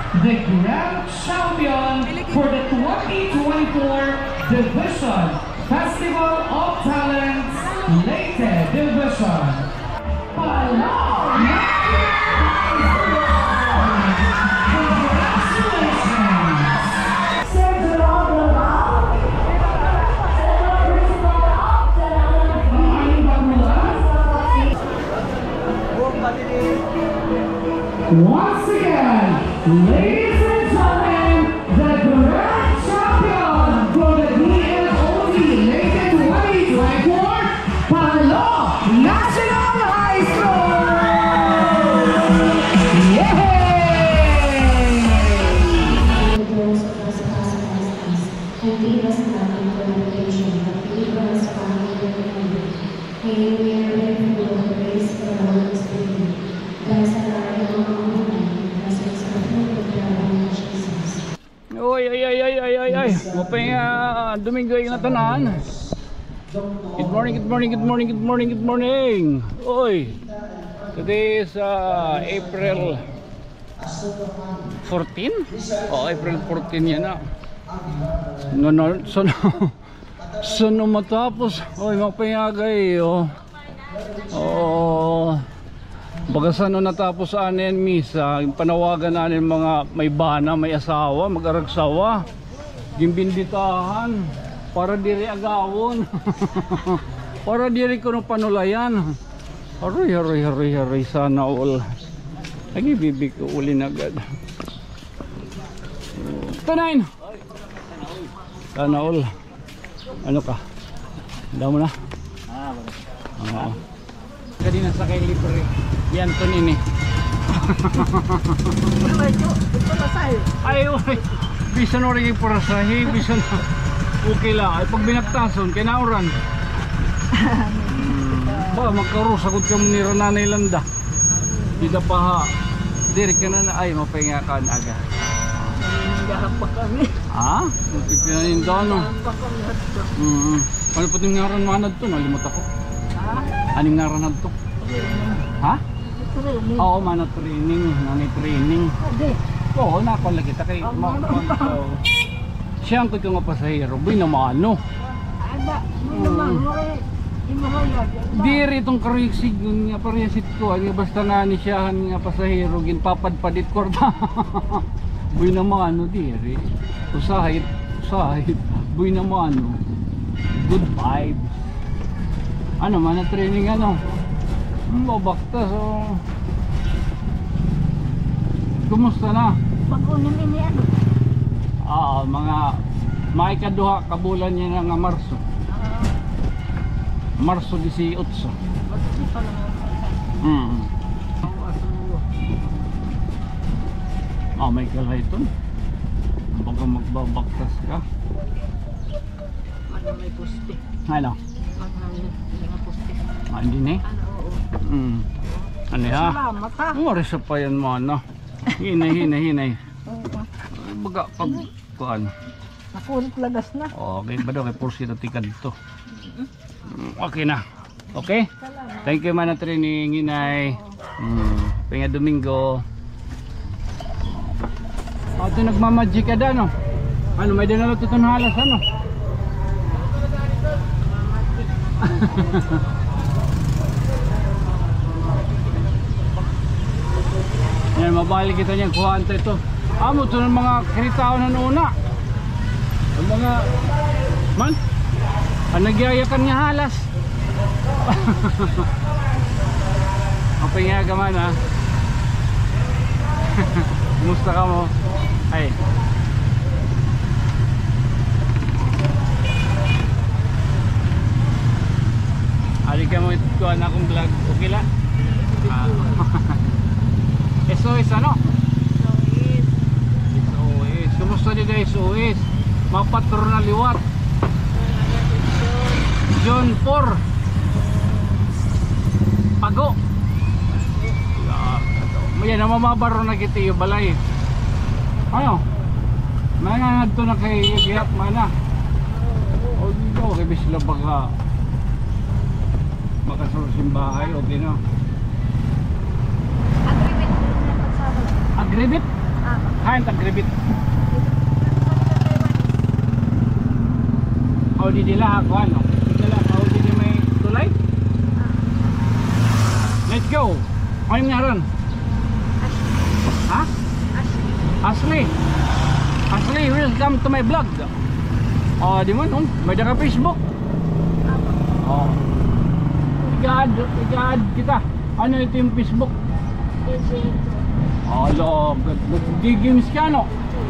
the grand champion for the 2024 Division Festival of Talents Leyte Division. Once again, ladies and gentlemen, the grand champion for the DLOD Leyte 2024 Palo National High School! Yay! Ay, mapay Domingo yung natanan. Good morning. Oy. Today is April 14? Oh, April 14 yan na. So matapos. Oy, mapayagay bagasan no natapos anin misa, panawagan nanin mga may bana, may asawa, mag-aragsawa, gimbinditahan para diri agawon. Para diri kuno panulayan. Aroy sana all. Lagi bibig ko ulin agad. Tanain. Sana all. Ano ka? Damo na. Oo. Kanina sa kay libre. Yan to nini. Ay, bisan ori para sa bisan okay lang. Ay pag binaktason kay nauran. Ba magkaros agud ka ni Nanay Landa. Dida pa ha. Diri ka na ay mapahinga ka aga. Nagahap pa kami. Ha? Pipinanin daw no. Ano pa ting ngaran manad to nalimot ako. Ha? Aning ngaran to? Ha? Oo, mana training, training. Oo, nakon lagi ta kay siyang ko nga pasahero, boy naman no. Diri itong kariksig nga paresit ko, ay basta nga ni siyahan nga pasahero ginpapadpadit korda. Boy naman no diri. Usahit, boy naman no. Good vibes. Ano man training ano? Mabakta so. Kumusta na? Pag-unim ini ano? Mga maikaduha kabulan niya nga Marso. Marso 18. May kalayton. Baka magbabaktas ka. Ano may puste? Ano? Mga puste. Hindi eh? Ano ya? Salamat ha. Marisa pa yan mo ano. Hinay. Baga pag kuan. Nakulit lagas na. Okay ba daw kay pursi na tikad dito. Okay na. Okay? Thank you man na training hinay. Pinga Domingo. Ito nagmamagic ka da no? Ano may dinala tutun halas ano? Yan, mabalik kita niyan, kuhaan ito. Amo ito ng mga kinitao na noona. Ang mga man, nagyayakan niya halas. Ang pingaga man ha. Kumusta ka mo? Ay. Alik ka mo ituan akong vlog. Okay lang? SOS ano? SOS. Kumusta nila SOS? Mapatro na liwat. John 4 Pago. May namamabaro na kita yung balay. Ano? Manangad to na kay Gihap mana. O dito kay bisla baka makasurus yung bahay. Okay na. Agribit na pagsabot. Agribit? Ah. Hain tagribit. O di nila ako ano? Di nila ako di may tulay. Let's go. Ano yung ngaran? Ha? Ashley. Ashley, welcome to my vlog. Oh, di mo no? May ka Facebook. Oh. Igad kita. Ano ito yung Facebook? Oh, log. Nag-games ka no?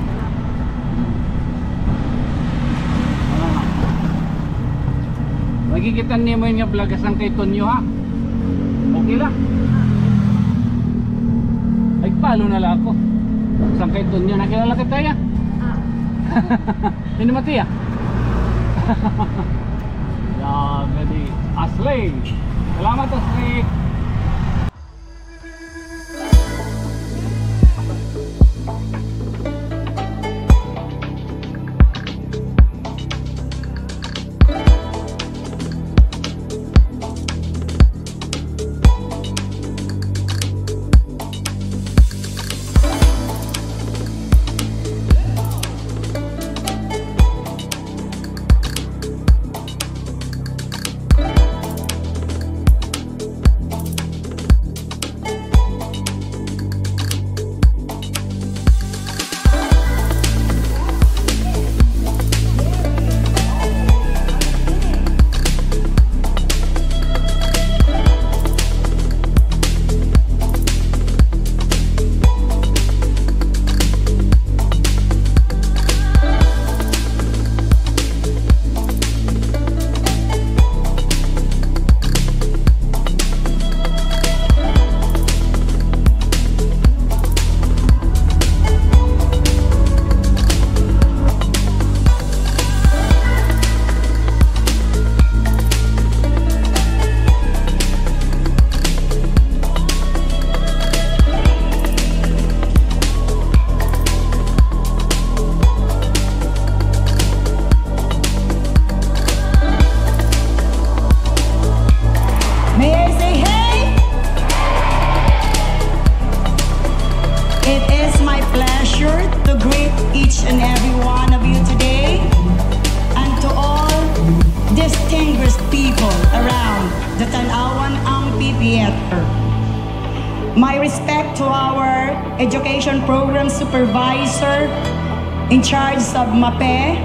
Magkikita niyo mo yung vlog asang kay Tonyo ha? Okay lang. Ay, palo na lang ako. Asang kay Tonyo, nakilala kita ya? Hindi mati ya? Gadi. Ashley. Salamat Ashley. My respect to our education program supervisor in charge of MAPE,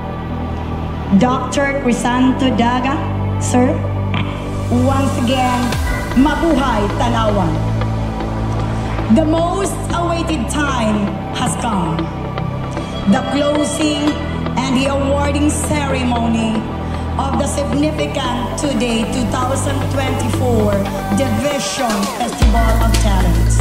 Dr. Crisanto Daga, sir. Once again, mabuhay Tanawan. The most awaited time has come. The closing and the awarding ceremony of the significant today 2024 Division Festival of Talents.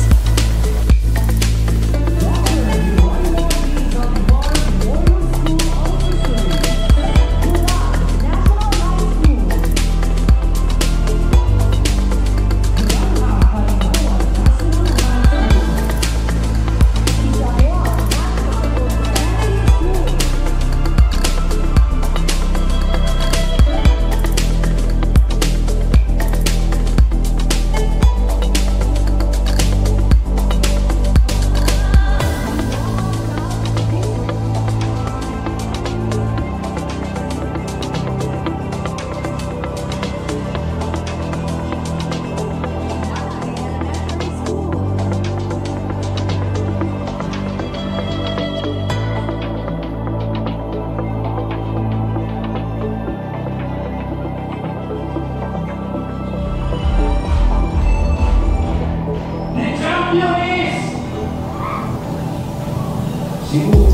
Cebu.